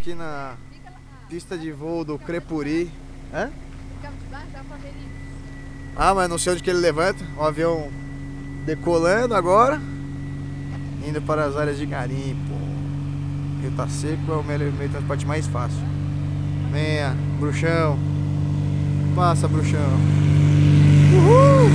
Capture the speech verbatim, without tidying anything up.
aqui na pista de voo do Crepuri. Hã? Ah, mas não sei onde que ele levanta. O avião decolando agora, indo para as áreas de garimpo. Rio tá seco, é o meio de transporte mais fácil. Venha, bruxão. Passa, bruxão. Uhul!